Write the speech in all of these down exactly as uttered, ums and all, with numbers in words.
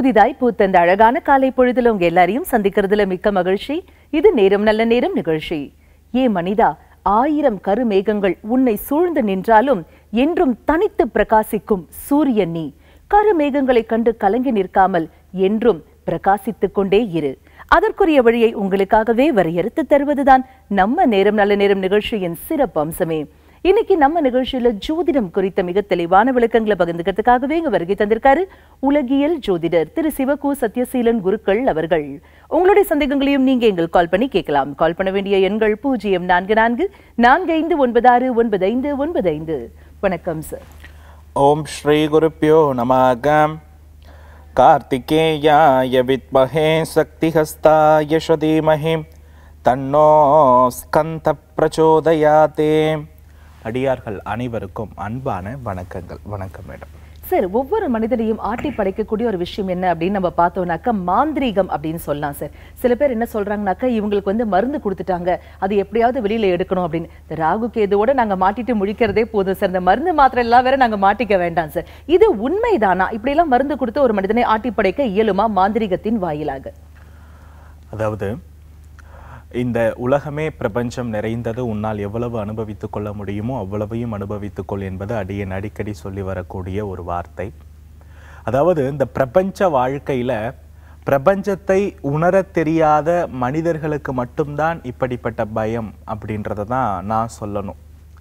புதிதாய் பூத்தந்த அழகான காலை பொழுதுல உங்க எல்லாரையும் சந்திக்கிறதுல மிக்க மகிழ்ச்சி. இது நேரம் நல்ல நேரம் நிகழ்ச்சி. ஏ மனிதா, ஆயிரம் கருமேகங்கள் உன்னை சூழ்ந்து நின்றாலும் என்றும் தனித்து பிரகாசிக்கும் சூரியன் நீ. கருமேகங்களை கண்டு கலங்கி நிற்காமல் என்றும் பிரகாசித்துக் கொண்டே இரு. அதற்குரிய வழியை உங்களுக்காகவே வரையறுத்து தருவதுதான் நம்ம நேரம் நல்ல நேரம் நிகழ்ச்சியின் சிறப்பு அம்சமே. இன்னைக்கு நம்ம நிகழ்ச்சியில ஜோதிடம் குறித்த மிக தெளிவான விளக்கங்களை பகிர்ந்துக்கிறதுக்காகவே இங்க வருகை தந்திருக்காரு உலகியல் ஜோதிடர் திரு சிவகு சத்யசீலன் குருக்கள் அவர்கள். உங்களுடைய சந்தேகங்களையும் நீங்க எங்கள் கால் பண்ணி கேட்கலாம். கால் பண்ண வேண்டிய எண்கள் பூஜ்ஜியம் நான்கு நான்கு நான்கு ஐந்து ஒன்பது ஆறு ஒன்பது ஐந்து ஒன்பது ஐந்து. வணக்கம் சார். ஓம் ஸ்ரீ குருப்யோ நமக. கார்த்திகேயாய வித்மஹே சக்திஹஸ்தாய ஸ்ரீமஹே தன்னோ ஸ்கந்த பிரச்சோதயாதே. அடியார்கள் அனைவருக்கும் அன்பான வணக்கங்கள். வணக்கம் மேடம். சார், ஒவ்வொரு மனிதனையும் ஆட்டி படைக்கக்கூடிய ஒரு விஷயம் என்ன அப்படின்னு நம்ம பார்த்தோம்னாக்கா மாந்திரீகம் அப்படின்னு சொல்லலாம் சார். சில பேர் என்ன சொல்றாங்கனாக்கா, இவங்களுக்கு வந்து மருந்து கொடுத்துட்டாங்க, அது எப்படியாவது வெளியில எடுக்கணும் அப்படின்னு. இந்த ராகு கேதுவோட நாங்க மாட்டிட்டு முழிக்கிறதே போதும் சார், இந்த மருந்து மாத்திரை எல்லாம் வேற நாங்க மாட்டிக்க வேண்டாம் சார். இது உண்மைதானா? இப்படி எல்லாம் மருந்து கொடுத்து ஒரு மனிதனை ஆட்டி படைக்க இயலுமா மாந்திரீகத்தின் வாயிலாக? அதாவது இந்த உலகமே பிரபஞ்சம் நிறைந்தது, உன்னால் எவ்வளவு அனுபவித்துக் கொள்ள முடியுமோ அவ்வளவையும் அனுபவித்துக் கொள் என்பது அடியேன் அடிக்கடி சொல்லி வரக்கூடிய ஒரு வார்த்தை. அதாவது இந்த பிரபஞ்ச வாழ்க்கையில பிரபஞ்சத்தை உணர தெரியாத மனிதர்களுக்கு மட்டும்தான் இப்படிப்பட்ட பயம் அப்படின்றத தான் நான் சொல்லணும்.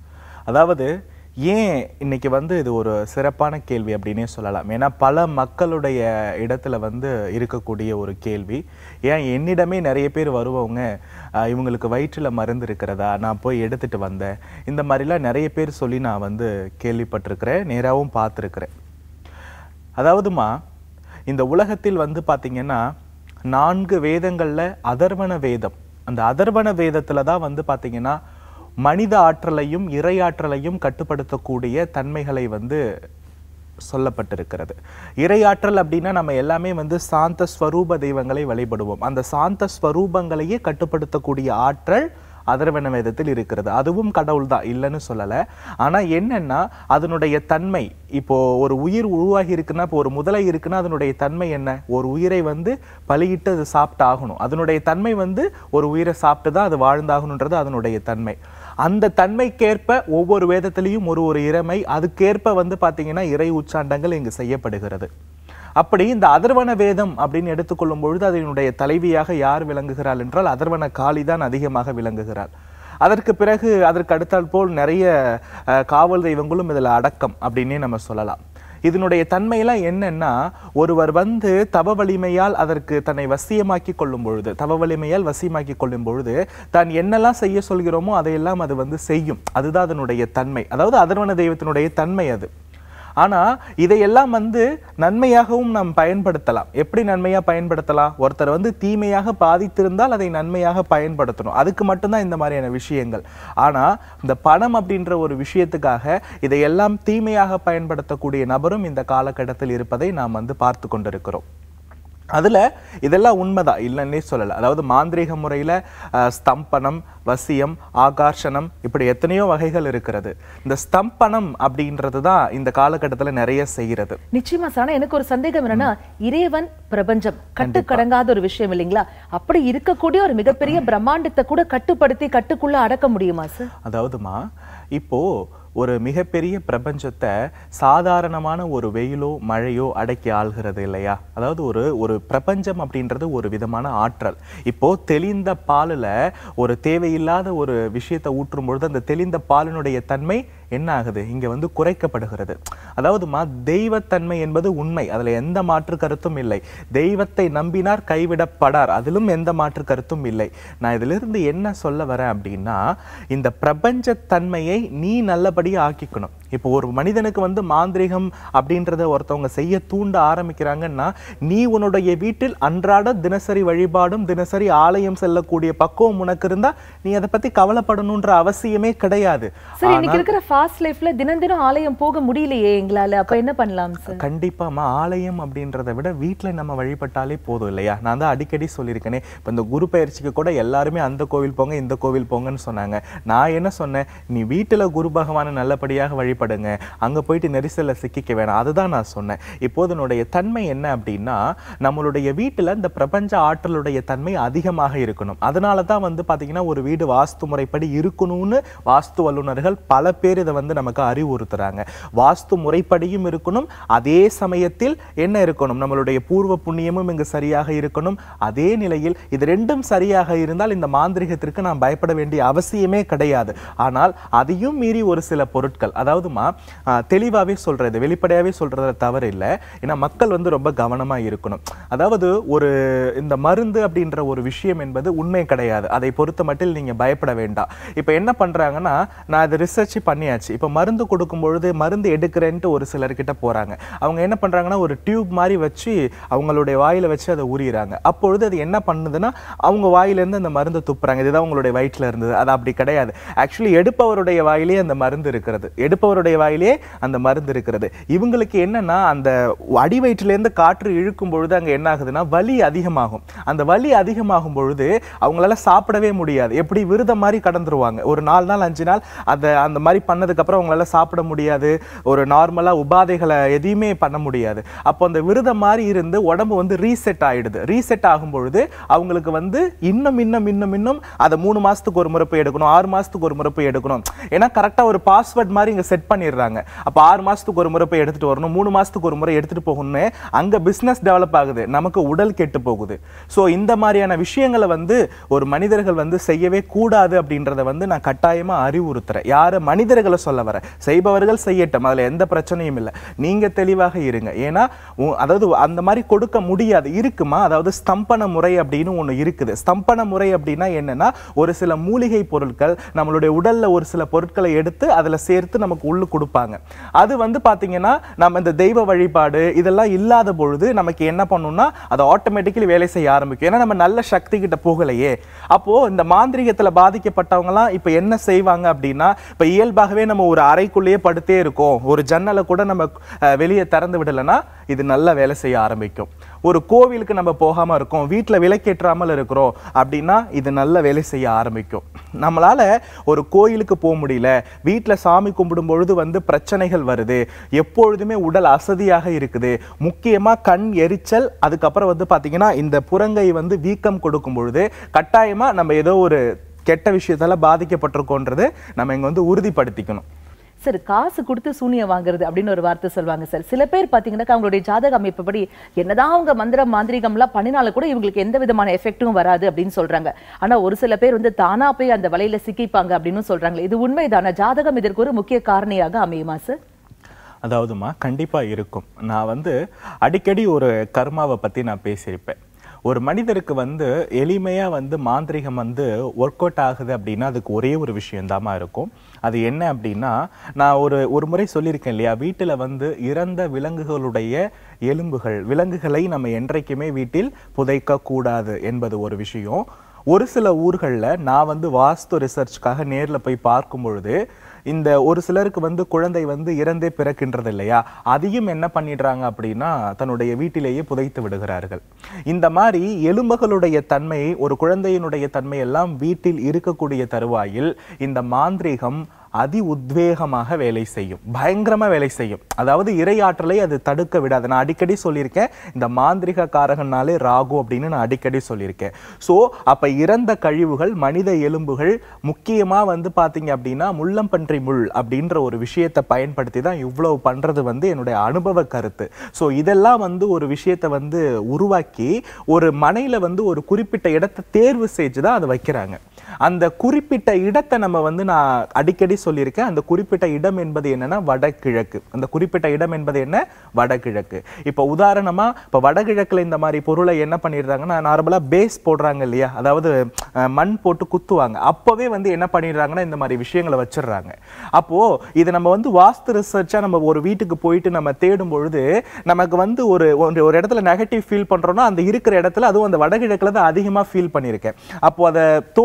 அதாவது ஏன் இன்னைக்கு வந்து இது ஒரு சிறப்பான கேள்வி அப்படின்னே சொல்லலாம். ஏன்னா பல மக்களுடைய இடத்துல வந்து இருக்கக்கூடிய ஒரு கேள்வி. ஏன் என்னிடமே நிறைய பேர் வருவவங்க, இவங்களுக்கு வயிற்றில் மருந்து இருக்கிறதா, நான் போய் எடுத்துட்டு வந்தேன், இந்த மாதிரிலாம் நிறைய பேர் சொல்லி நான் வந்து கேள்விப்பட்டிருக்கிறேன், நேராகவும் பார்த்துருக்கிறேன். அதாவதுமா, இந்த உலகத்தில் வந்து பார்த்தீங்கன்னா நான்கு வேதங்களில் அதர்வண வேதம், அந்த அதர்வண வேதத்தில் தான் வந்து பார்த்தீங்கன்னா மனித ஆற்றலையும் இறையாற்றலையும் கட்டுப்படுத்தக்கூடிய தன்மைகளை வந்து சொல்லப்பட்டிருக்கிறது. இறையாற்றல் அப்படின்னா நம்ம எல்லாமே வந்து சாந்த ஸ்வரூப தெய்வங்களை வழிபடுவோம். அந்த சாந்த ஸ்வரூபங்களையே கட்டுப்படுத்தக்கூடிய ஆற்றல் அதர்வண வேதத்தில் இருக்கிறது. அதுவும் கடவுள் தான், இல்லைன்னு சொல்லலை. ஆனால் என்னன்னா அதனுடைய தன்மை, இப்போ ஒரு உயிர் உருவாகி இருக்குன்னா, இப்போ ஒரு முதலை இருக்குன்னா அதனுடைய தன்மை என்ன? ஒரு உயிரை வந்து பலியிட்டு அது சாப்பிட்டு ஆகணும். அதனுடைய தன்மை வந்து ஒரு உயிரை சாப்பிட்டு தான் அது வாழ்ந்தாகணுன்றது அதனுடைய தன்மை. அந்த தன்மைக்கேற்ப ஒவ்வொரு வேதத்திலையும் ஒரு ஒரு இறைமை, அதுக்கேற்ப வந்து பார்த்தீங்கன்னா இறை உச்சாண்டங்கள் இங்கு செய்யப்படுகிறது. அப்படி இந்த அதர்வண வேதம் அப்படின்னு எடுத்துக்கொள்ளும் பொழுது அதனுடைய தலைவியாக யார் விளங்குகிறாள் என்றால் அதர்வண காளி தான் அதிகமாக விளங்குகிறாள். அதற்கு பிறகு அதற்கு அடுத்தால் போல் நிறைய காவல் தெய்வங்களும் இதில் அடக்கம் அப்படின்னே நம்ம சொல்லலாம். இதனுடைய தன்மையெல்லாம் என்னன்னா, ஒருவர் வந்து தவ வலிமையால் அதற்கு தன்னை வசியமாக்கி கொள்ளும் பொழுது, தவ வலிமையால் வசியமாக்கி கொள்ளும் பொழுது தான் என்னெல்லாம் செய்ய சொல்கிறோமோ அதையெல்லாம் அது வந்து செய்யும். அதுதான் அதனுடைய தன்மை. அதாவது அதர்வண தெய்வத்தினுடைய தன்மை அது. ஆனா இதையெல்லாம் வந்து நன்மையாகவும் நாம் பயன்படுத்தலாம். எப்படி நன்மையா பயன்படுத்தலாம்? ஒருத்தர் வந்து தீமையாக பாதித்திருந்தால் அதை நன்மையாக பயன்படுத்தணும். அதுக்கு மட்டும்தான் இந்த மாதிரியான விஷயங்கள். ஆனா இந்த பணம் அப்படின்ற ஒரு விஷயத்துக்காக இதையெல்லாம் தீமையாக பயன்படுத்தக்கூடிய நபரும் இந்த காலகட்டத்தில் இருப்பதை நாம் வந்து பார்த்து கொண்டிருக்கிறோம். அதுல இதெல்லாம் உண்மைதான், இல்லைன்னே சொல்லலை. அதாவது மாந்திரீக முறையில ஸ்தம்பனம், வசியம், ஆகர்ஷணம், இப்படி எத்தனையோ வகைகள் இருக்கிறது. இந்த ஸ்தம்பனம் அப்படின்றது தான் இந்த காலகட்டத்தில் நிறைய செய்கிறது. நிச்சயமா சார். எனக்கு ஒரு சந்தேகம் என்னன்னா, இறைவன் பிரபஞ்சம் கட்டுக்கடங்காத ஒரு விஷயம் இல்லைங்களா? அப்படி இருக்கக்கூடிய ஒரு மிகப்பெரிய பிரம்மாண்டத்தை கூட கட்டுப்படுத்தி கட்டுக்குள்ள அடக்க முடியுமா சார்? அதாவதுமா, இப்போ ஒரு மிகப்பெரிய பிரபஞ்சத்தை சாதாரணமான ஒரு வெயிலோ மழையோ அடக்கி ஆள்கிறது இல்லையா? அதாவது ஒரு ஒரு பிரபஞ்சம் அப்படின்றது ஒரு விதமான ஆற்றல். இப்போ தெளிந்த பாலில் ஒரு தேவையில்லாத ஒரு விஷயத்தை ஊற்றும் பொழுது அந்த தெளிந்த பாலினுடைய தன்மை என்ன ஆகுது? இங்க வந்து குறைக்கப்படுகிறது. அதாவதுமா, தெய்வத்தன்மை என்பது உண்மை, அதுல எந்த மாற்று கருத்தும் இல்லை. தெய்வத்தை நம்பினார் கைவிடப்படார், அதிலும் எந்த மாற்று கருத்தும் இல்லை. நான் இதுல இருந்து என்ன சொல்ல வரேன் அப்படின்னா, இந்த பிரபஞ்ச தன்மையை நீ நல்லபடியா ஆக்கிக்கணும். இப்போ ஒரு மனிதனுக்கு வந்து மாந்திரிகம் அப்படின்றத ஒருத்தவங்க செய்ய தூண்ட ஆரம்பிக்கிறாங்கன்னா, நீ உன்னுடைய வீட்டில் அன்றாட தினசரி வழிபாடும் தினசரி ஆலயம் செல்லக்கூடிய பக்குவம் உனக்கு இருந்தா நீ அதை பத்தி கவலைப்படணும்ன்ற அவசியமே கிடையாது. ஃபாஸ்ட் லைஃப்ல தினம் தினம் ஆலயம் போக முடியலையே எங்களால, அப்ப என்ன பண்ணலாம் சார்? கண்டிப்பாமா, ஆலயம் அப்படின்றத விட வீட்டில் நம்ம வழிபட்டாலே போதும் இல்லையா? நான் தான் அடிக்கடி சொல்லியிருக்கேனே, இப்போ இந்த குரு பயிற்சிக்கு கூட எல்லாருமே அந்த கோவில் போங்க இந்த கோவில் போங்கன்னு சொன்னாங்க. நான் என்ன சொன்னேன், நீ வீட்டில் குரு பகவானை நல்லபடியாக வழிபடுங்க, அங்கே போயிட்டு நெரிசலில் சிக்கிக்க வேணாம், அதுதான் நான் சொன்னேன். இப்போது என்னுடைய தன்மை என்ன அப்படின்னா, நம்மளுடைய வீட்டில் இந்த பிரபஞ்ச ஆற்றலுடைய தன்மை அதிகமாக இருக்கணும். அதனால தான் வந்து பார்த்தீங்கன்னா ஒரு வீடு வாஸ்து முறைப்படி இருக்கணும்னு வாஸ்து வல்லுநர்கள் பல பேர் இதை வந்து நமக்கு அறிவுறுத்துறாங்க. வாஸ்து முறைப்படியும் இருக்கணும், அதே சமயத்தில் என்ன இருக்கணும், நம்மளுடைய பூர்வ புண்ணியமும் இங்கு சரியாக இருக்கணும். அதே நிலையில் இது ரெண்டும் சரியாக இருந்தால் இந்த மாந்திரிகத்திற்கு நாம் பயப்பட வேண்டிய அவசியமே கிடையாது. ஆனால் அதையும் மீறி ஒரு சில பொருட்கள், அதாவதுமா தெளிவாகவே சொல்றது, வெளிப்படையாகவே சொல்றத தவறு இல்லை. ஏன்னா மக்கள் வந்து ரொம்ப கவனமா இருக்கணும். அதாவது ஒரு இந்த மருந்து அப்படின்ற ஒரு விஷயம் என்பது உண்மை கிடையாது. அதை பொறுத்த மட்டும் நீங்க பயப்பட வேண்டாம். இப்போ என்ன பண்றாங்கன்னா, நான் அதை ரிசர்ச் பண்ணியாச்சு. இப்போ மருந்து கொடுக்கும் பொழுது மருந்து எடுக்கிறேன்ட்டு ஒரு சிலர்கிட்ட போறாங்க. அவங்க என்ன பண்றாங்கன்னா ஒரு டியூப் மாதிரி வச்சு அவங்களுடைய வாயில வச்சு அதை உரியிறாங்க. அப்பொழுது அது என்ன பண்ணுதுன்னா அவங்க வாயிலேருந்து அந்த மருந்து துப்புறாங்க. இதுதான் உங்களுடைய வயிற்றுல இருந்தது. அது அப்படி கிடையாது. ஆக்சுவலி எடுப்பவருடைய வாயிலே அந்த மருந்து இருக்கிறது, எடுப்பவருடைய வாயிலே அந்த மருந்து இருக்கிறது. இவங்களுக்கு என்னன்னா அந்த அடி வயிற்றிலேருந்து காற்று இழுக்கும் பொழுது அங்கே என்ன ஆகுதுன்னா வலி அதிகமாகும். அந்த வலி அதிகமாகும் பொழுது அவங்களால சாப்பிடவே முடியாது. எப்படி விரதம் மாதிரி கடந்துருவாங்க. ஒரு நாலு நாள் அஞ்சு நாள் அதை அந்த மாதிரி பண்ணதுக்கு அப்புறம் அவங்களால சாப்பிட முடியாது. ஒரு நார்மலா உபாதைகளை எதையுமே பண்ண முடியாது. அப்போ அந்த விரதம் மாதிரி இருந்து உடம்பு வந்து ரீசெட் ஆயிடுது. ரீசெட் ஆகும் பொழுது அவங்களுக்கு வந்து இன்னும் இன்னும் இன்னும் இன்னும் அதை மூணு மாசத்துக்கு ஒரு முறை போய் எடுக்கணும், ஆறு மாசத்துக்கு ஒரு முறை போய் எடுக்கணும். ஏன்னா கரெக்டா ஒரு பாஸ்வேர்ட் மாதிரி இங்க செட் பண்ணிடுறாங்க. அப்போ ஆறு மாசத்துக்கு ஒரு முறை போய் எடுத்துட்டு வரணும், மூணு மாசத்துக்கு ஒரு முறை எடுத்துட்டு போகணும்னு அங்க பிசினஸ் டெவலப் ஆகுது, நமக்கு உடல் கெட்டு போகுது. ஸோ இந்த மாதிரியான விஷயங்களை வந்து ஒரு மனிதர்கள் வந்து செய்யவே கூடாது அப்படின்றத வந்து நான் கட்டாயமா அறிவுறுத்துறேன். யாரு மனிதர்களை சொல்ல வர, செய்பவர்கள் செய்யட்டும், அதுல எந்த பிரச்சனையும் இல்லை. நீங்க தெளிவாக இருங்க. ஏன்னா அதாவது அந்த மாதிரி கொடுக்க முடியாது இருக்குமா. அதாவது ஸ்தம்பன முறை அப்படின்னு ஒண்ணு இருக்குது. ஸ்தம்பன முறை அப்படின்னா என்னன்னா ஒரு சில மூலிகை பொருட்கள் நம்மளுடைய உடல்ல ஒரு சில பொருட்களை எடுத்து அதுல சேர்த்து நமக்கு உள்ளு கொடுப்பாங்க. அது வந்து பாத்தீங்கன்னா நம்ம இந்த தெய்வ வழிபாடு இதெல்லாம் இல்லாத பொழுது நமக்கு என்ன பண்ணும்னா அது ஆட்டோமேட்டிக்கலி வேலை செய்ய ஆரம்பிக்கும். ஏன்னா நம்ம நல்ல சக்தி கிட்ட போகலையே. அப்போ இந்த மாந்திரிகத்துல பாதிக்கப்பட்டவங்க எல்லாம் இப்ப என்ன செய்வாங்க அப்படின்னா, இப்ப இயல்பாகவே நம்ம ஒரு அறைக்குள்ளேயே படுத்தே இருக்கோம், ஒரு ஜன்னலை கூட நம்ம வெளியே திறந்து விடலைன்னா இது நல்லா வேலை செய்ய ஆரம்பிக்கும். ஒரு கோவிலுக்கு நம்ம போகாம இருக்கோம், வீட்டுல விளக்கேற்றாமல் இருக்கிறோம் அப்படின்னா இது நல்ல வேலை செய்ய ஆரம்பிக்கும். நம்மளால ஒரு கோயிலுக்கு போக முடியல, வீட்டுல சாமி கும்பிடும் பொழுது வந்து பிரச்சனைகள் வருது, எப்பொழுதுமே உடல் அசதியாக இருக்குது, முக்கியமா கண் எரிச்சல், அதுக்கப்புறம் வந்து பாத்தீங்கன்னா இந்த புறங்கை வந்து வீக்கம் கொடுக்கும் பொழுது கட்டாயமா நம்ம ஏதோ ஒரு கெட்ட விஷயத்தால பாதிக்கப்பட்டிருக்கோன்றது நம்ம இங்க வந்து உறுதிப்படுத்திக்கணும். சார், காசு கொடுத்து சூனியம் வாங்குறது அப்படின்னு ஒரு வார்த்தை சொல்லுவாங்க சார். சில பேர் பாத்தீங்கன்னா அவங்களுடைய ஜாதக அமைப்புப்படி என்னதான் அவங்க மந்திரம் மாந்திரிகம்லாம் பண்ணினாலும் கூட இவங்களுக்கு எந்த விதமான எஃபெக்டும் வராது அப்படின்னு சொல்றாங்க. ஆனா ஒரு சில பேர் வந்து தானா போய் அந்த வலையில சிக்கிப்பாங்க அப்படின்னு சொல்றாங்க. இது உண்மைதான? ஜாதகம் இதற்கு ஒரு முக்கிய காரணியாக அமையுமா சார்? அதாவதுமா கண்டிப்பா இருக்கும். நான் வந்து அடிக்கடி ஒரு கர்மாவை பத்தி நான் பேசியிருப்பேன். ஒரு மனிதருக்கு வந்து எளிமையா வந்து மாந்திரிகம் வந்து ஒர்க் அவுட் ஆகுது அப்படின்னா அதுக்கு ஒரே ஒரு விஷயம்தாமா இருக்கும். அது என்ன அப்படின்னா, நான் ஒரு ஒரு முறை சொல்லியிருக்கேன் இல்லையா, வீட்டில் வந்து இறந்த விலங்குகளுடைய எலும்புகள், விலங்குகளை நம்ம என்றைக்குமே வீட்டில் புதைக்க கூடாது என்பது ஒரு விஷயம். ஒரு சில ஊர்களில் நான் வந்து வாஸ்து ரிசர்ச்காக நேரில் போய் பார்க்கும் பொழுது இந்த ஒரு சிலருக்கு வந்து குழந்தை வந்து இறந்தே பிறக்கின்றது இல்லையா, அதையும் என்ன பண்ணிடுறாங்க அப்படின்னா தன்னுடைய வீட்டிலேயே புதைத்து விடுகிறார்கள். இந்த மாதிரி எலும்புகளுடைய தன்மை, ஒரு குழந்தையினுடைய தன்மை எல்லாம் வீட்டில் இருக்கக்கூடிய தருவாயில் இந்த மாந்திரீகம் அதி உத்வேகமாக வேலை செய்யும், பயங்கரமா வேலை செய்யும். அதாவது இறையாற்றலை அது தடுக்க விடாது. நான் அடிக்கடி சொல்லியிருக்கேன், இந்த மாந்திரிக காரகனாலே ராகு அப்படின்னு நான் அடிக்கடி சொல்லியிருக்கேன். ஸோ அப்ப இறந்த கழிவுகள், மனித எலும்புகள், முக்கியமா வந்து பாத்தீங்க அப்படின்னா முள்ளம்பன்றி முள் அப்படின்ற ஒரு விஷயத்தை பயன்படுத்தி தான் இவ்வளவு பண்றது வந்து என்னுடைய அனுபவ கருத்து. ஸோ இதெல்லாம் வந்து ஒரு விஷயத்தை வந்து உருவாக்கி ஒரு மனையில வந்து ஒரு குறிப்பிட்ட இடத்தை தேர்வு செஞ்சு தான் அதை வைக்கிறாங்க. அந்த குறிப்பிட்ட இடத்தை நம்ம வந்து நான் அடிக்கடி சொல்லியிருக்கேன். அந்த குறிப்பிட்ட இடம் என்பது என்னன்னா வடகிழக்கு. அந்த குறிப்பிட்ட இடம் என்பது என்ன? வடகிழக்கு. இப்போ உதாரணமா இப்போ வடகிழக்குல இந்த மாதிரி பொருளை என்ன பண்ணிடுறாங்கன்னா, நார்மலா பேஸ் போடுறாங்க இல்லையா, அதாவது மண் போட்டு குத்துவாங்க. அப்பவே வந்து என்ன பண்ணிடுறாங்கன்னா இந்த மாதிரி விஷயங்களை வச்சிடுறாங்க. அப்போ இது நம்ம வந்து வாஸ்து ரிசர்ச்சா நம்ம ஒரு வீட்டுக்கு போயிட்டு நம்ம தேடும் பொழுது நமக்கு வந்து ஒரு ஒரு இடத்துல நெகட்டிவ் ஃபீல் பண்றோம்னா அந்த இருக்கிற இடத்துல, அதுவும் அந்த வடகிழக்குல தான் அதிகமா ஃபீல் பண்ணியிருக்கேன். அப்போ அதை தோண்டி எடுக்கும்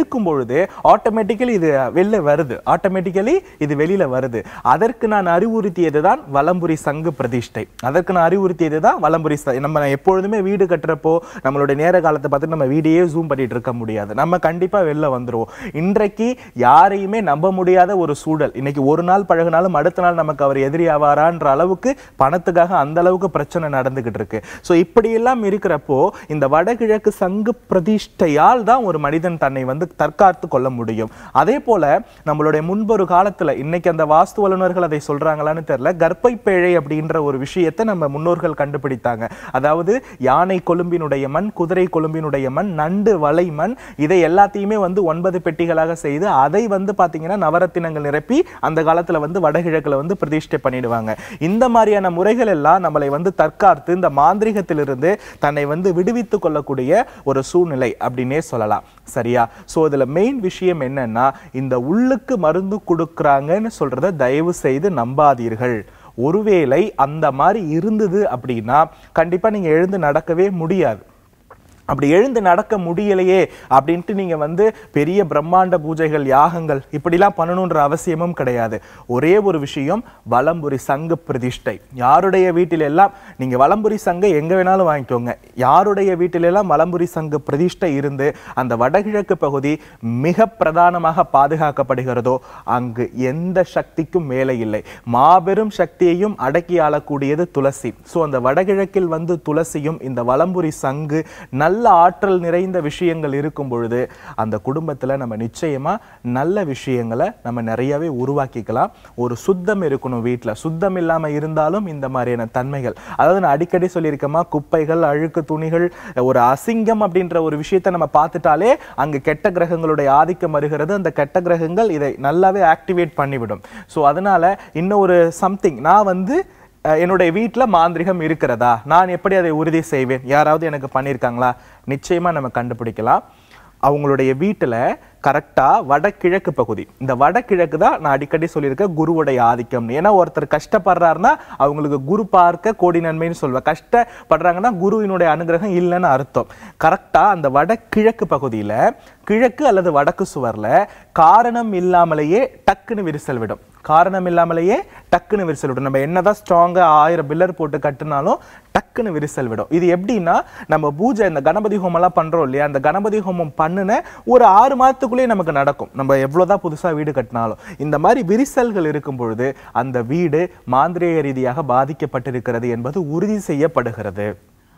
இருக்கும் பொழுது ஆட்டோமேட்டிக்கலி இது வெளில வருது ஆட்டோமேட்டிக்கலி இது வெளியில வருது. அதற்கு நான் அறிவுறுத்தியது தான் வலம்புரி சங்கு பிரதிஷ்டை. அதற்கு நான் அறிவுறுத்தியது தான் வலம்புரி. நம்ம எப்பொழுதுமே வீடு கட்டுறப்போ நம்மளுடைய நேர காலத்தை பார்த்து நம்ம வீடியே ஜூம் பண்ணிட்டு இருக்க முடியாது. நம்ம கண்டிப்பா வெளில வந்துருவோம். இன்றைக்கு யாரையுமே நம்ப முடியாத ஒரு சூழல். இன்னைக்கு ஒரு நாள் பழகினாலும் அடுத்த நாள் நமக்கு அவர் எதிரி ஆவாரான்ற அளவுக்கு பணத்துக்காக அந்த அளவுக்கு பிரச்சனை நடந்துகிட்டு இருக்கு. ஸோ இப்படி எல்லாம் இருக்கிறப்போ இந்த வடகிழக்கு சங்கு பிரதிஷ்டையால் தான் ஒரு மனிதன் தன்னை வந்து தற்காத்து கொள்ள முடியும். அதே போல நம்மளுடைய முன்பொரு காலத்துல, இன்னைக்கு அந்த வாஸ்து வல்லுநர்கள் அதை சொல்றாங்களான்னு தெரியல, கர்ப்பை பேழை அப்படின்ற ஒரு விஷயத்தை நம்ம முன்னோர்கள் கண்டுபிடித்தாங்க. அதாவது யானை கொழும்பினுடைய மண், குதிரை கொழும்பினுடைய மண், நண்டு வலை மண், இதை எல்லாத்தையுமே வந்து ஒன்பது பெட்டிகளாக செய்து அதை வந்து பாத்தீங்கன்னா நவரத்தினங்கள் நிரப்பி அந்த காலத்துல வந்து வடகிழக்குல வந்து பிரதிஷ்டை பண்ணிடுவாங்க. இந்த மாதிரியான முறைகள் எல்லாம் நம்மளை வந்து தற்காத்து இந்த மாந்திரிகத்திலிருந்து தன்னை வந்து விடுவித்துக் கொள்ளக்கூடிய ஒரு சூழ்நிலை அப்படின்னே சொல்லலாம். சரியா? சோ இதுல மெயின் விஷயம் என்னன்னா, இந்த உள்ளுக்கு மருந்து கொடுக்கறாங்கன்னு சொல்றத தயவு செய்து நம்பாதீர்கள். ஒருவேளை அந்த மாதிரி இருந்தது அப்படின்னா கண்டிப்பா நீங்க எழுந்து நடக்கவே முடியாது. அப்படி எழுந்து நடக்க முடியலையே அப்படின்ட்டு நீங்க வந்து பெரிய பிரம்மாண்ட பூஜைகள், யாகங்கள் இப்படிலாம் பண்ணணுன்ற அவசியமும் கிடையாது. ஒரே ஒரு விஷயம், வலம்புரி சங்கு பிரதிஷ்டை. யாருடைய வீட்டிலெல்லாம் நீங்க வலம்புரி சங்கை எங்க வேணாலும் வாங்கிக்கோங்க, யாருடைய வீட்டிலெல்லாம் வலம்புரி சங்கு பிரதிஷ்டை இருந்து அந்த வடகிழக்கு பகுதி மிக பிரதானமாக பாதுகாக்கப்படுகிறதோ அங்கு எந்த சக்திக்கும் மேலே இல்லை. மாபெரும் சக்தியையும் அடக்கி ஆளக்கூடியது துளசி. ஸோ அந்த வடகிழக்கில் வந்து துளசியும் இந்த வலம்புரி சங்கு நல்ல நல்ல ஆற்றல் நிறைந்த விஷயங்கள் இருக்கும் பொழுது அந்த குடும்பத்துல நம்ம நிச்சயமா நல்ல விஷயங்களை நம்ம நிறையவே உருவாக்கிக்கலாம். ஒரு சுத்தம் இருக்கணும் வீட்டுல. சுத்தம் இல்லாம இருந்தாலும் இந்த மாதிரியான தன்மைகள், அதாவது நான் அடிக்கடி சொல்லியிருக்கேமா, குப்பைகள், அழுக்கு துணிகள், ஒரு அசிங்கம் அப்படின்ற ஒரு விஷயத்தை நம்ம பார்த்துட்டாலே அங்கு கெட்ட கிரகங்களுடைய ஆதிக்கம் வருகிறது. அந்த கெட்ட கிரகங்கள் இதை நல்லாவே ஆக்டிவேட் பண்ணிவிடும். ஸோ அதனால இன்னொரு சம்திங், நான் வந்து என்னுடைய வீட்டில் மாந்திரிகம் இருக்கிறதா, நான் எப்படி அதை உறுதி செய்வேன்? யாராவது எனக்கு பண்ணியிருக்காங்களா? நிச்சயமா நம்ம கண்டுபிடிக்கலாம். அவங்களுடைய வீட்டில் கரெக்டா வடகிழக்கு பகுதி, இந்த வடகிழக்கு தான் நான் அடிக்கடி சொல்லியிருக்கேன் குருவுடைய ஆதிக்கம். ஏன்னா ஒருத்தர் கஷ்டப்படுறாருன்னா அவங்களுக்கு குரு பார்க்க கோடி நன்மைன்னு சொல்லுவேன். கஷ்டப்படுறாங்கன்னா குருவினுடைய அனுகிரகம் இல்லைன்னு அர்த்தம். கரெக்டா அந்த வடகிழக்கு பகுதியில கிழக்கு அல்லது வடக்கு சுவர்ல காரணம் இல்லாமலேயே டக்குன்னு விரிசல் விடும். காரணம் இல்லாமலேயே டக்குன்னு விரிசல் விடும். நம்ம என்னதான் ஸ்ட்ராங்கா ஆயிரம் பில்லர் போட்டு கட்டினாலும் டக்குன்னு விரிசல் விடும். இது எப்படின்னா, நம்ம பூஜை இந்த கணபதி ஹோமம் எல்லாம் பண்றோம் இல்லையா, அந்த கணபதி ஹோமம் பண்ணுன ஒரு ஆறு மாதத்துக்குள்ளே நமக்கு நடக்கும். நம்ம எவ்வளவுதான் புதுசா வீடு கட்டினாலும் இந்த மாதிரி விரிசல்கள் இருக்கும் பொழுது அந்த வீடு மாந்திரீக ரீதியாக பாதிக்கப்பட்டிருக்கிறது என்பது உறுதி செய்யப்படுகிறது.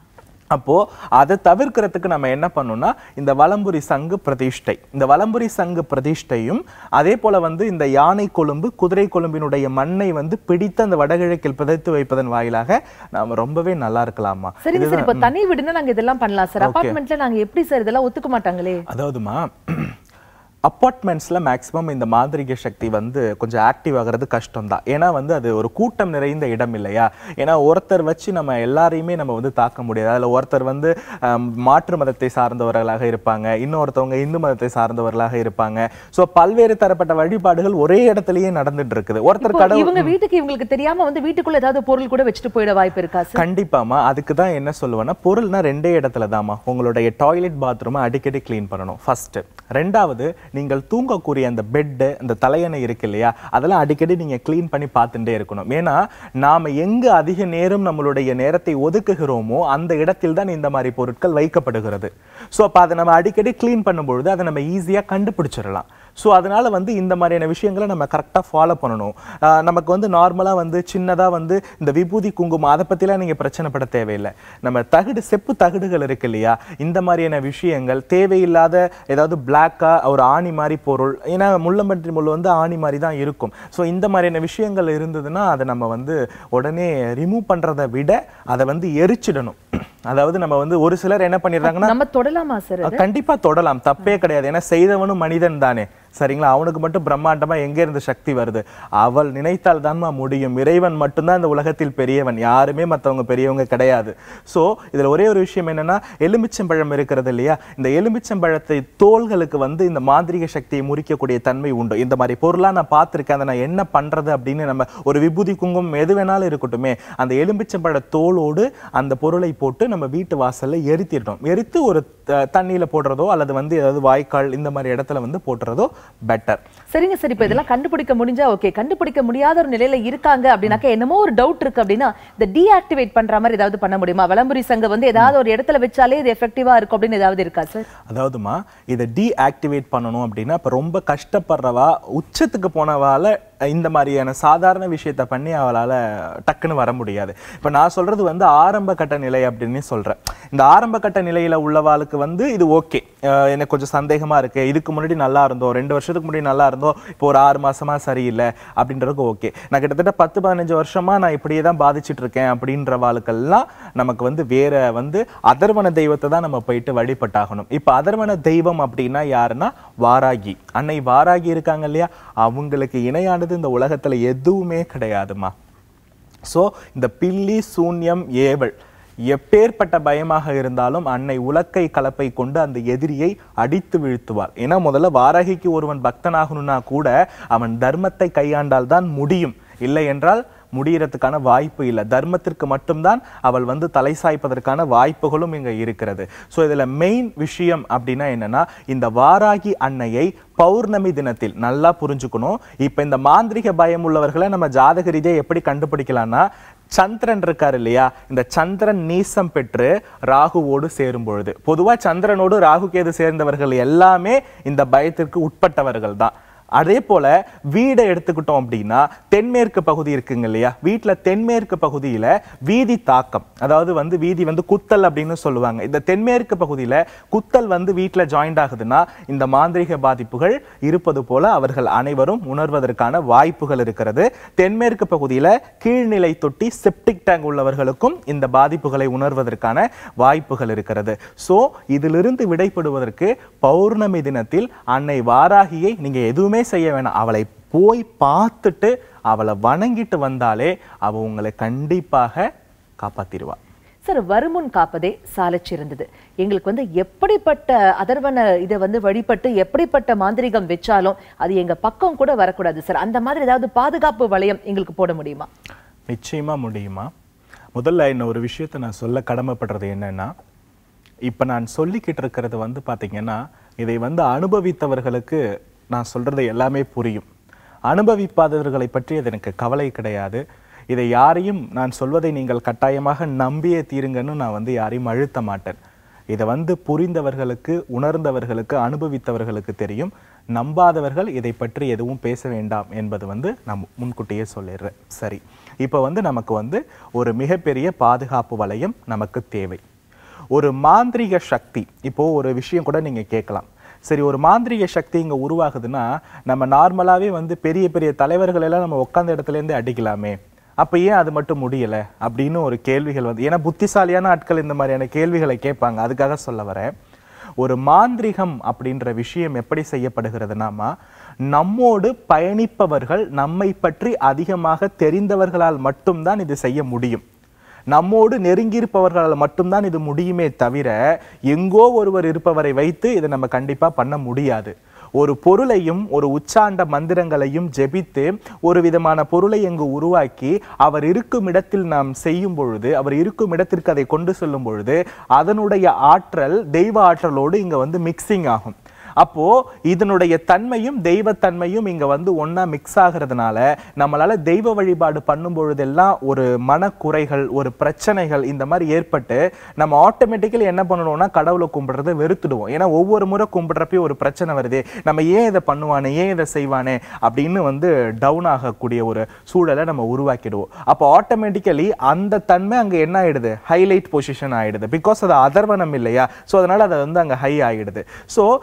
அப்போ அதை தவிர்க்கிறதுக்கு நம்ம என்ன பண்ணோம்னா, இந்த வலம்புரி சங்கு பிரதிஷ்டை, இந்த வலம்புரி சங்கு பிரதிஷ்டையும் அதே போல வந்து இந்த யானை கொழும்பு, குதிரை கொழும்பினுடைய மண்ணை வந்து பிடித்து அந்த வடகிழக்கில் புதைத்து வைப்பதன் வாயிலாக நாம ரொம்பவே நல்லா இருக்கலாமா. சரி சார், இப்ப தனி வீடுனா நாங்க இதெல்லாம் பண்ணலாம் சார். அபார்ட்மெண்ட்ல நாங்க எப்படி சார் இதெல்லாம் ஒத்துக்க மாட்டாங்களே? அதாவதுமா, அப்பார்ட்மெண்ட்ஸில் மேக்ஸிமம் இந்த மாந்திரிக சக்தி வந்து கொஞ்சம் ஆக்டிவ் ஆகிறது கஷ்டம் தான். ஏன்னா வந்து அது ஒரு கூட்டம் நிறைந்த இடம் இல்லையா. ஏன்னா ஒருத்தர் வச்சு நம்ம எல்லாரையுமே நம்ம வந்து தாக்க முடியாது. அதில் ஒருத்தர் வந்து மாற்று மதத்தை சார்ந்தவர்களாக இருப்பாங்க, இன்னொருத்தவங்க இந்து மதத்தை சார்ந்தவர்களாக இருப்பாங்க. ஸோ பல்வேறு தரப்பட்ட வழிபாடுகள் ஒரே இடத்துலயே நடந்துட்டு இருக்குது. ஒருத்தர் கடவுள் இவங்க வீட்டுக்கு இவங்களுக்கு தெரியாம வந்து வீட்டுக்குள்ள ஏதாவது பொருள் கூட வச்சுட்டு போயிட வாய்ப்பு இருக்கா சார்? கண்டிப்பாமா. அதுக்கு தான் என்ன சொல்லுவேன்னா, பொருள்னா ரெண்டே இடத்துல தாமா. உங்களுடைய டாய்லெட் பாத்ரூமை அடிக்கடி கிளீன் பண்ணணும் ஃபர்ஸ்ட். ரெண்டாவது, நீங்கள் தூங்கக்கூடிய அந்த பெட்டு, அந்த தலையணை இருக்கு இல்லையா, அதெல்லாம் அடிக்கடி நீங்க கிளீன் பண்ணி பார்த்துட்டே இருக்கணும். ஏன்னா நாம எங்க அதிக நேரம் நம்மளுடைய நேரத்தை ஒதுக்குகிறோமோ அந்த இடத்தில் தான் இந்த மாதிரி பொருட்கள் வைக்கப்படுகிறது. ஸோ அப்போ அதை நம்ம அடிக்கடி கிளீன் பண்ணும்பொழுது அதை நம்ம ஈஸியாக கண்டுபிடிச்சிடலாம். ஸோ அதனால வந்து இந்த மாதிரியான விஷயங்களை நம்ம கரெக்டாக ஃபாலோ பண்ணணும். நமக்கு வந்து நார்மலாக வந்து சின்னதாக வந்து இந்த விபூதி குங்குமம் அதை பற்றிலாம் நீங்கள் பிரச்சனைப்பட தேவையில்லை. நம்ம தகுடு, செப்பு தகுடுகள் இருக்கு இல்லையா, இந்த மாதிரியான விஷயங்கள் தேவையில்லாத ஏதாவது பிளாக்காக ஒரு ஆணி மாதிரி பொருள், ஏன்னா முள்ளம்பன்றி முள் வந்து ஆணி மாதிரி தான் இருக்கும். ஸோ இந்த மாதிரியான விஷயங்கள் இருந்ததுன்னா அதை நம்ம வந்து உடனே ரிமூவ் பண்ணுறதை விட அதை வந்து எரிச்சிடணும். அதாவது நம்ம வந்து ஒரு சிலர் என்ன பண்ணிடுறாங்கன்னா, நம்ம தொடலாமா சார்? கண்டிப்பா தொடலாம், தப்பே கிடையாது. ஏன்னா செய்தவனும் மனிதன் தானே. சரிங்களா? அவனுக்கு மட்டும் பிரம்மாண்டமா எங்க இருந்து சக்தி வருது? அவள் நினைத்தால் தான்மா முடியும். இறைவன் மட்டும்தான் இந்த உலகத்தில் பெரியவன், யாருமே மற்றவங்க பெரியவங்க கிடையாது. ஸோ இதுல ஒரே ஒரு விஷயம் என்னன்னா, எலுமிச்சம்பழம் இருக்கிறது இல்லையா, இந்த எலுமிச்சம்பழத்தை தோள்களுக்கு வந்து இந்த மாந்திரிக சக்தியை முறிக்கக்கூடிய தன்மை உண்டு. இந்த மாதிரி பொருளா நான் பார்த்திருக்கேன். அதை நான் என்ன பண்றது அப்படின்னு நம்ம ஒரு விபூதி குங்குமம் எது வேணாலும் இருக்கட்டுமே, அந்த எலுமிச்சம்பழ தோலோடு அந்த பொருளை போட்டு நம்ம வீட்டு வாசல்ல எரித்திடணும். எரித்து ஒரு தண்ணியில போடுறதோ அல்லது வந்து ஏதாவது வாய்க்கால் இந்த மாதிரி இடத்துல வந்து போடுறதோ பெட்டர். சரிங்க சார், இப்ப இதெல்லாம் கண்டுபிடிக்க முடிஞ்சா ஓகே, கண்டுபிடிக்க முடியாத ஒரு நிலையில இருக்காங்க அப்படின்னாக்க என்னமோ ஒரு டவுட் இருக்கு அப்படின்னா இந்த டீஆக்டிவேட் பண்ற மாதிரி ஏதாவது பண்ண முடியுமா? வலம்புரி சங்கம் வந்து ஏதாவது ஒரு இடத்துல வச்சாலே இது எஃபெக்டிவா இருக்கும் அப்படின்னு ஏதாவது இருக்கா சார்? அதாவதுமா இதை டீஆக்டிவேட் பண்ணணும் அப்படின்னா இப்ப ரொம்ப கஷ்டப்படுறவா, உச்சத்துக்கு போனவால இந்த மாதிரியான சாதாரண விஷயத்த பண்ணி அவளால டக்குன்னு வர முடியாது. இப்ப நான் சொல்றது வந்து ஆரம்ப கட்ட நிலை அப்படின்னு சொல்றேன். இந்த ஆரம்ப கட்ட நிலையில உள்ளவாளுக்கு வந்து இது ஓகே, எனக்கு கொஞ்சம் சந்தேகமா இருக்கு, இதுக்கு முன்னாடி நல்லா இருந்தோம், ரெண்டு வருஷத்துக்கு முன்னாடி நல்லா இருந்தோம், இப்போ ஒரு ஆறு மாசமா சரியில்லை அப்படின்றதுக்கு ஓகே. நான் கிட்டத்தட்ட பத்து பதினஞ்சு வருஷமா நான் இப்படியே தான் பாதிச்சுட்டு இருக்கேன் அப்படின்றவாளுக்கெல்லாம் நமக்கு வந்து வேற வந்து அதர்வன தெய்வத்தை தான் நம்ம போயிட்டு வழிபட்டாகணும். இப்ப அதர்வன தெய்வம் அப்படின்னா யாருன்னா வாராகி, அன்னை வாராகி இருக்காங்க இல்லையா, அவங்களுக்கு இணையானது இந்த உலகத்துல எதுவுமே கிடையாதுமா. சோ இந்த பில்லி சூன்யம் ஏவல் எப்பேற்பட்ட பயமாக இருந்தாலும் அன்னை உலக்கை கலப்பை கொண்டு அந்த எதிரியை அடித்து வீழ்த்துவார். ஏன்னா முதல்ல வாராகிக்கு ஒருவன் பக்தனாகணும்னா கூட அவன் தர்மத்தை கையாண்டால் தான் முடியும், இல்லை என்றால் முடியறதுக்கான வாய்ப்பு இல்லை. தர்மத்திற்கு மட்டும்தான் அவள் வந்து தலை சாய்ப்பதற்கான வாய்ப்புகளும் இங்க இருக்கிறது. ஸோ இதுல மெயின் விஷயம் அப்படின்னா என்னன்னா, இந்த வாராகி அன்னையை பௌர்ணமி தினத்தில் நல்லா புரிஞ்சுக்கணும். இப்ப இந்த மாந்திரிக பயம் உள்ளவர்களை நம்ம ஜாதக ரீதியா எப்படி கண்டுபிடிக்கலாம்னா, சந்திரன் இருக்காரு இல்லையா, இந்த சந்திரன் நீசம் பெற்று ராகுவோடு சேரும் பொழுது, பொதுவா சந்திரனோடு ராகு கேது சேர்ந்தவர்கள் எல்லாமே இந்த பயத்திற்கு உட்பட்டவர்கள் தான். அதே போல வீடை எடுத்துக்கிட்டோம் அப்படின்னா, தென்மேற்கு பகுதி இருக்குங்க இல்லையா, வீட்டுல தென்மேற்கு பகுதியில வீதி தாக்கம், அதாவது வந்து வீதி வந்து குத்தல் அப்படின்னு சொல்லுவாங்க. இந்த தென்மேற்கு பகுதியில குத்தல் வந்து வீட்டுல ஜாயிண்ட் ஆகுதுன்னா இந்த மாந்திரிக பாதிப்புகள் இருப்பது போல அவர்கள் அனைவரும் உணர்வதற்கான வாய்ப்புகள் இருக்கிறது. தென்மேற்கு பகுதியில கீழ்நிலை தொட்டி செப்டிக் டேங்க் உள்ளவர்களுக்கும் இந்த பாதிப்புகளை உணர்வதற்கான வாய்ப்புகள் இருக்கிறது. சோ இதிலிருந்து விடைபடுவதற்கு பௌர்ணமி தினத்தில் அன்னை வாராகியை நீங்க எதுவுமே செய்ய வேணாம், அவளை போய் பார்த்துட்டு அவளை வணங்கிட்டு வந்தாலே அவ உங்களை கண்டிப்பாக காப்பாத்திடுவா. சார், வருமுன் காப்பதே சாலச் சிறந்தது. எங்களுக்கு வந்து எப்படிப்பட்ட அதர்வன இதை வந்து வழிபட்டு எப்படிப்பட்ட மாந்திரிகம் வச்சாலும் அது எங்க பக்கம் கூட வரக்கூடாது சார். அந்த மாதிரி ஏதாவது பாதுகாப்பு வளையம் எங்களுக்கு போட முடியுமா? நிச்சயமா முடியுமா. முதல்ல இன்னும் ஒரு விஷயத்தை நான் சொல்ல கடமைப்படுறது என்னன்னா, இப்ப நான் சொல்லிக்கிட்டு இருக்கிறது வந்து பாத்தீங்கன்னா, இதை வந்து அனுபவித்தவர்களுக்கு நான் சொல்றது எல்லாமே புரியும். அனுபவிப்பாதவர்களை பற்றி அது எனக்கு கவலை கிடையாது. இதை யாரையும் நான் சொல்வதை நீங்கள் கட்டாயமாக நம்பியே தீருங்கன்னு நான் வந்து யாரையும் அழுத்த மாட்டேன். இதை வந்து புரிந்தவர்களுக்கு, உணர்ந்தவர்களுக்கு, அனுபவித்தவர்களுக்கு தெரியும். நம்பாதவர்கள் இதை பற்றி எதுவும் பேச வேண்டாம் என்பது வந்து நான் முன்கூட்டியே சொல்லிடுறேன். சரி, இப்போ வந்து நமக்கு வந்து ஒரு மிகப்பெரிய பாதுகாப்பு வளையம் நமக்கு தேவை. ஒரு மாந்திரிக சக்தி, இப்போ ஒரு விஷயம் கூட நீங்க கேட்கலாம், சரி ஒரு மாந்திரிக சக்தி இங்க உருவாகுதுன்னா நம்ம நார்மலாவே வந்து பெரிய பெரிய தலைவர்கள் எல்லாம் நம்ம உட்கார்ந்த இடத்துல இருந்து அடிக்கலாமே, அப்ப ஏன் அது மட்டும் முடியல அப்படின்னு ஒரு கேள்விகள் வந்து, ஏன்னா புத்திசாலியான ஆட்கள் இந்த மாதிரியான கேள்விகளை கேட்பாங்க. அதுக்காக சொல்ல வரேன். ஒரு மாந்திரிகம் அப்படின்ற விஷயம் எப்படி செய்யப்படுகிறதுனாமா, நம்மோடு பயணிப்பவர்கள் நம்மை பற்றி அதிகமாக தெரிந்தவர்களால் மட்டும்தான் இது செய்ய முடியும். நம்மோடு நெருங்கியிருப்பவர்களால் மட்டும்தான் இது முடியுமே தவிர எங்கோ ஒருவர் இருப்பவரை வைத்து இதை நம்ம கண்டிப்பா பண்ண முடியாது. ஒரு பொருளையும் ஒரு உச்சாண்ட மந்திரங்களையும் ஜெபித்து ஒரு விதமான பொருளை எங்கு உருவாக்கி அவர் இருக்கும் இடத்தில் நாம் செய்யும் பொழுது, அவர் இருக்கும் இடத்திற்கு அதை கொண்டு செல்லும் பொழுது அதனுடைய ஆற்றல் தெய்வ ஆற்றலோடு இங்க வந்து மிக்சிங் ஆகும். அப்போ இதனுடைய தன்மையும் தெய்வத்தன்மையும் இங்க வந்து ஒன்னா மிக்ஸ் ஆகிறதுனால நம்மளால தெய்வ வழிபாடு பண்ணும் பொழுதெல்லாம் ஒரு மனக்குறைகள், ஒரு பிரச்சனைகள் இந்த மாதிரி ஏற்பட்டு நம்ம ஆட்டோமேட்டிக்கலி என்ன பண்ணணும்னா கடவுளை கும்பிடுறதை வெறுத்துடுவோம். ஏன்னா ஒவ்வொரு முறை கும்பிடுறப்ப ஒரு பிரச்சனை வருது, நம்ம ஏன் இதை பண்ணுவானே, ஏன் இதை செய்வானே அப்படின்னு வந்து டவுன் ஆகக்கூடிய ஒரு சூழலை நம்ம உருவாக்கிடுவோம். அப்போ ஆட்டோமேட்டிக்கலி அந்த தன்மை அங்க என்ன ஆயிடுது, ஹைலைட் பொசிஷன் ஆயிடுது. பிகாஸ் அது அதர்வனம் இல்லையா, ஸோ அதனால அதை வந்து அங்க ஹை ஆயிடுது. ஸோ இப்போ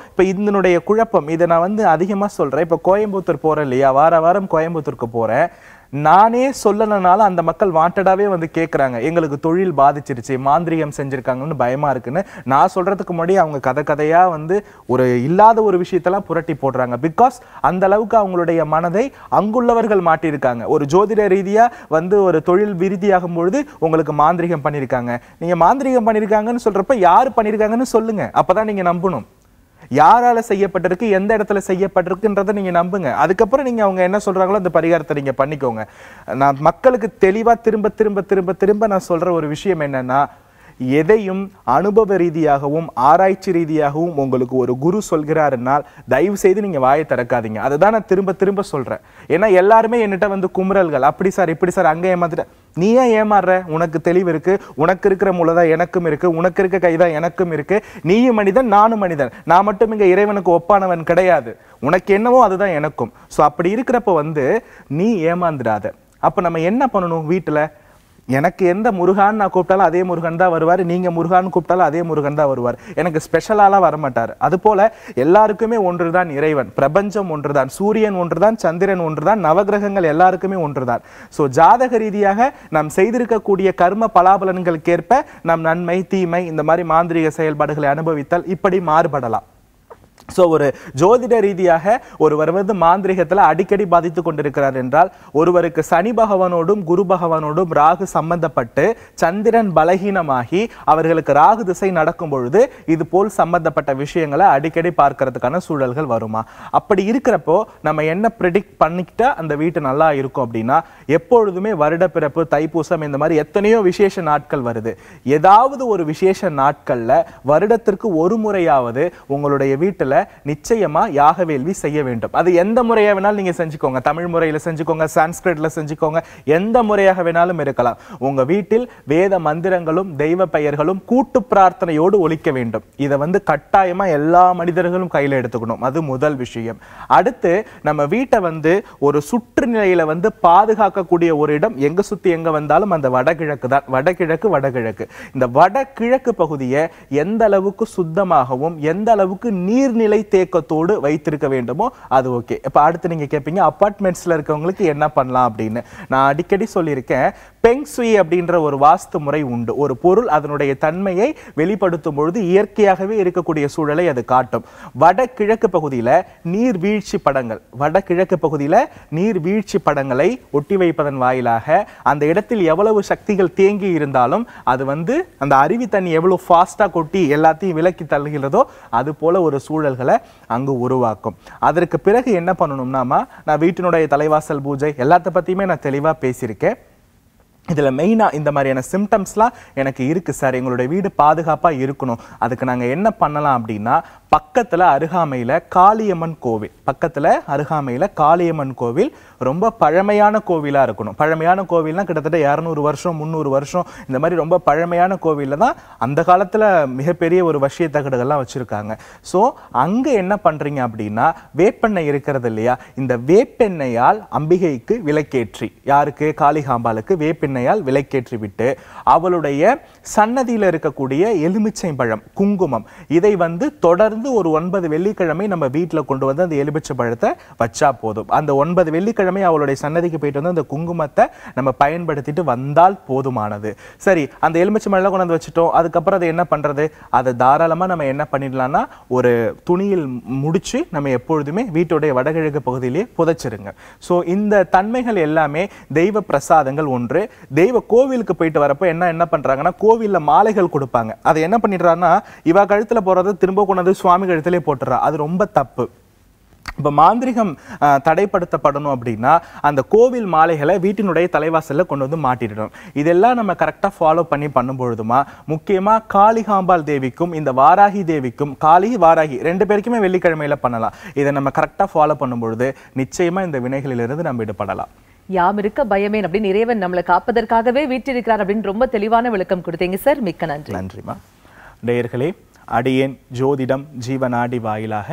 இதனுடைய குழப்பம் இதை நான் வந்து அதிகமா சொல்றேன். இப்ப கோயம்புத்தூர் போறேன் இல்லையா, வார வாரம் கோயம்புத்தூருக்கு போறேன். நானே சொல்லனால அந்த மக்கள் வாண்டடாவே வந்து கேட்குறாங்க, எங்களுக்கு தொழில் பாதிச்சிருச்சு, மாந்திரிகம் செஞ்சிருக்காங்கன்னு பயமா இருக்குன்னு. நான் சொல்றதுக்கு முன்னாடி அவங்க கதை கதையா வந்து ஒரு இல்லாத ஒரு விஷயத்தெல்லாம் புரட்டி போடுறாங்க. பிகாஸ் அந்த அளவுக்கு அவங்களுடைய மனதை அங்குள்ளவர்கள் மாட்டியிருக்காங்க. ஒரு ஜோதிட ரீதியா வந்து ஒரு தொழில் விருதியாகும் பொழுது உங்களுக்கு மாந்திரிகம் பண்ணியிருக்காங்க, நீங்க மாந்திரிகம் பண்ணியிருக்காங்கன்னு சொல்றப்ப யாரு பண்ணியிருக்காங்கன்னு சொல்லுங்க, அப்பதான் நீங்க நம்பணும். யாரால செய்யப்பட்டிருக்கு, எந்த இடத்துல செய்யப்பட்டிருக்குன்றதை நீங்க நம்புங்க. அதுக்கப்புறம் நீங்க அவங்க என்ன சொல்றாங்களோ அந்த பரிகாரத்தை நீங்க பண்ணிக்கோங்க. நான் மக்களுக்கு தெளிவா திரும்ப திரும்ப திரும்ப திரும்ப நான் சொல்ற ஒரு விஷயம் என்னன்னா, எதையும் அனுபவ ரீதியாகவும் ஆராய்ச்சி ரீதியாகவும் உங்களுக்கு ஒரு குரு சொல்கிறாருன்னால் தயவு செய்து நீங்க வாயை திறக்காதீங்க. அதுதான் நான் திரும்ப திரும்ப சொல்றேன். ஏன்னா எல்லாருமே என்கிட்ட வந்து குமுறல்கள், அப்படி சார் இப்படி சார், அங்கே ஏமாத்திட்ட. நீ ஏன் ஏமாறுற? உனக்கு தெளிவு இருக்கு, உனக்கு இருக்கிற மூளைதான் எனக்கும் இருக்கு, உனக்கு இருக்க கைதான் எனக்கும் இருக்கு. நீயும் மனிதன், நானும் மனிதன். நான் மட்டும் இங்க இறைவனுக்கு ஒப்பானவன் கிடையாது. உனக்கு என்னவோ அதுதான் எனக்கும். ஸோ அப்படி இருக்கிறப்ப வந்து நீ ஏமாந்துடாத. அப்ப நம்ம என்ன பண்ணணும்? வீட்டுல எனக்கு எந்த முருகான்னு நான் கூப்பிட்டாலும் அதே முருகன் தான் வருவார், நீங்க முருகான்னு கூப்பிட்டாலும் அதே முருகன் தான் வருவார். எனக்கு ஸ்பெஷலாலாம் வரமாட்டார். அது போல எல்லாருக்குமே ஒன்றுதான் இறைவன், பிரபஞ்சம் ஒன்றுதான், சூரியன் ஒன்றுதான், சந்திரன் ஒன்றுதான், நவகிரகங்கள் எல்லாருக்குமே ஒன்றுதான். ஸோ ஜாதக ரீதியாக நாம் செய்திருக்கக்கூடிய கர்ம பலாபலன்களுக்கேற்ப நம் நன்மை தீமை இந்த மாதிரி மாந்திரிக செயல்பாடுகளை அனுபவித்தால் இப்படி மாறுபடலாம். ஸோ ஒரு ஜோதிட ரீதியாக ஒருவர் வந்து மாந்திரிகத்தில் அடிக்கடி பாதித்து கொண்டிருக்கிறார் என்றால், ஒருவருக்கு சனி பகவானோடும் குரு பகவானோடும் ராகு சம்பந்தப்பட்டு சந்திரன் பலகீனமாகி அவர்களுக்கு ராகு திசை நடக்கும் பொழுது இது போல் சம்பந்தப்பட்ட விஷயங்களை அடிக்கடி பார்க்கறதுக்கான சூழல்கள் வருமா? அப்படி இருக்கிறப்போ நம்ம என்ன ப்ரெடிக்ட் பண்ணிக்கிட்டா அந்த வீட்டு நல்லா இருக்கும் அப்படின்னா, எப்பொழுதுமே வருட பிறப்பு, தைப்பூசம் இந்த மாதிரி எத்தனையோ விசேஷ நாட்கள் வருது. ஏதாவது ஒரு விசேஷ நாட்கள்ல வருடத்திற்கு ஒரு முறையாவது உங்களுடைய வீட்டில் நிச்சயமா யாக வேள்வி செய்ய வேண்டும். அது எந்த முறையா வேணாலும் நீங்க செஞ்சுக்கோங்க. தமிழ் முறையில செஞ்சுக்கோங்க, சான்ஸ்கிரிட்ல செஞ்சுக்கோங்க, எந்த முறையாக வேணாலும் இருக்கலாம். உங்க வீட்டில் வேத மந்திரங்களும் தெய்வ பெயர்களும் கூட்டு பிரார்த்தனையோடு ஒலிக்க வேண்டும். இதை வந்து கட்டாயமா எல்லா மனிதர்களும் கையில எடுத்துக்கணும். அது முதல் விஷயம். அடுத்து நம்ம வீட்டை வந்து ஒரு சுற்று நிலையில வந்து பாதுகாக்கக்கூடிய ஒரு இடம் எங்க சுத்தி எங்க வந்தாலும் அந்த வடகிழக்கு தான். வடகிழக்கு வடகிழக்கு இந்த வடகிழக்கு பகுதியை எந்த அளவுக்கு சுத்தமாகவும் எந்த அளவுக்கு நீர் நிலை தேக்கத்தோடு வைத்திருக்க வேண்டுமோ அது ஓகே. இப்ப அடுத்து நீங்க கேட்பீங்க அபார்ட்மெண்ட்ஸ்ல இருக்கவங்களுக்கு என்ன பண்ணலாம் அப்படின்னு. நான் அடிக்கடி சொல்லியிருக்கேன், பெங் சுயி அப்படின்ற ஒரு வாஸ்து முறை உண்டு. ஒரு பொருள் அதனுடைய தன்மையை வெளிப்படுத்தும் பொழுது இயற்கையாகவே இருக்கக்கூடிய சூழலை அது காட்டும். வடகிழக்கு பகுதியில நீர் வீழ்ச்சி படங்கள் வடகிழக்கு பகுதியில நீர் வீழ்ச்சி படங்களை ஒட்டி வைப்பதன் வாயிலாக அந்த இடத்தில் எவ்வளவு சக்திகள் தேங்கி இருந்தாலும் அது வந்து அந்த அருவி தண்ணி எவ்வளவு ஃபாஸ்டா கொட்டி எல்லாத்தையும் விலக்கி தள்ளுகிறதோ அது போல ஒரு சூழல்களை அங்கு உருவாக்கும். அதற்கு பிறகு என்ன பண்ணணும்னாமா, நான் வீட்டினுடைய தலைவாசல் பூஜை எல்லாத்த பத்தியுமே நான் தெளிவா பேசியிருக்கேன். இதுல மெயினா இந்த மாதிரியான சிம்டம்ஸ்லாம் எனக்கு இருக்கு சார், எங்களுடைய வீடு பாதுகாப்பா இருக்கணும், அதுக்கு நாங்க என்ன பண்ணலாம் அப்படின்னா, பக்கத்துல அருகாமையில காளியம்மன் கோவில் பக்கத்துல அருகாமையில காளியம்மன் கோவில் ரொம்ப பழமையான கோவிலா இருக்கணும். பழமையான கோவில்னா கிட்டத்தட்ட இருநூறு வருஷம் முந்நூறு வருஷம் இந்த மாதிரி ரொம்ப பழமையான கோவில்ல தான் அந்த காலத்துல மிகப்பெரிய ஒரு வசிய தகடுகள்லாம் வச்சிருக்காங்க. ஸோ அங்க என்ன பண்றீங்க அப்படின்னா, வேப்பெண்ணெய் இருக்கிறது இல்லையா, இந்த வேப்பெண்ணெயால் அம்பிகைக்கு விளக்கேற்றி, யாருக்கு? காளிகாம்பாளுக்கு வேப்பெண்ணெயால் விளக்கேற்றி விட்டு அவளுடைய சன்னதியில இருக்கக்கூடிய எலுமிச்சை பழம், குங்குமம், இதை வந்து தொடர்ந்து ஒரு ஒன்பது வெள்ளிக்கிழமை நம்ம வீட்டுல கொண்டு வந்து அந்த எலுமிச்சை பழத்தை வச்சா போதும். அந்த ஒன்பது வெள்ளிக்கிழமை அவளுடைய சன்னதிக்கு போயிட்டு வந்து அந்த குங்குமத்தை நம்ம பயன்படுத்திட்டு வந்தால் போதுமானது. சரி, அந்த எலுமிச்சை பழம் கொண்டு வந்து வச்சுட்டோம், அதுக்கப்புறம் அதை என்ன பண்றது? அதை தாராளமா நம்ம என்ன பண்ணிடலாம்னா, ஒரு துணியில் முடிச்சு நம்ம எப்பொழுதுமே வீட்டுடைய வடகிழக்கு பகுதியிலேயே புதைச்சிருங்க. ஸோ இந்த தன்மைகள் எல்லாமே தெய்வ பிரசாதங்கள். ஒன்று, தெய்வ கோவிலுக்கு போயிட்டு வரப்போ என்ன என்ன பண்றாங்கன்னா, கோவில்ல மாலைகள் கொடுப்பாங்க. அதை என்ன பண்ணிடுறாங்கன்னா, இவ கழுத்துல போறதை திரும்ப கொண்டு சுவாமி கழுத்திலே போட்டுறா. அது ரொம்ப தப்பு. இப்ப மாந்திரிகம் தடைப்படுத்தப்படணும் அப்படின்னா அந்த கோவில் மாலைகளை வீட்டினுடைய தலைவாசல்ல கொண்டு வந்து மாட்டிடணும். இதெல்லாம் நம்ம கரெக்டா ஃபாலோ பண்ணி பண்ணும் பொழுதுமா, முக்கியமா காளிகாம்பாள் தேவிக்கும் இந்த வாராகி தேவிக்கும், காளி வாராகி ரெண்டு பேருக்குமே வெள்ளிக்கிழமையில பண்ணலாம். இதை நம்ம கரெக்டா ஃபாலோ பண்ணும் பொழுது நிச்சயமா இந்த வினைகளிலிருந்து நம்ம விடுபடலாம். யாம் இருக்க பயமே அப்படின்னு இறைவன் நம்மளை காப்பதற்காகவே வீற்றிருக்கிறார் அப்படின்னு ரொம்ப தெளிவான விளக்கம் கொடுத்தீங்க சார். மிக்க நன்றி. நன்றிமா. நேயர்களே, அடியேன் ஜோதிடம் ஜீவநாடி வாயிலாக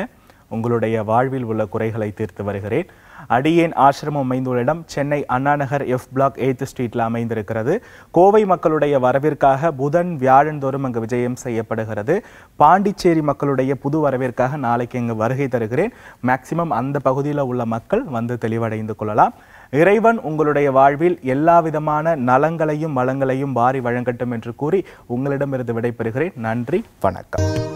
உங்களுடைய வாழ்வில் உள்ள குறைகளை தீர்த்து வருகிறேன். அடியேன் ஆசிரமம் அமைந்துள்ள இடம் Chennai Anna Nagar F block eighth ஸ்ட்ரீட்ல அமைந்திருக்கிறது. கோவை மக்களுடைய வரவிற்காக புதன் வியாழன் தோறும் அங்கு விஜயம் செய்யப்படுகிறது. பாண்டிச்சேரி மக்களுடைய புது வரவிற்காக நாளைக்கு இங்கு வருகை தருகிறேன். மேக்சிமம் அந்த பகுதியில் உள்ள மக்கள் வந்து தெளிவடைந்து கொள்ளலாம். இறைவன் உங்களுடைய வாழ்வில் எல்லா விதமான நலங்களையும் வளங்களையும் வாரி வழங்கட்டும் என்று கூறி உங்களிடமிருந்து விடைபெறுகிறேன். நன்றி, வணக்கம்.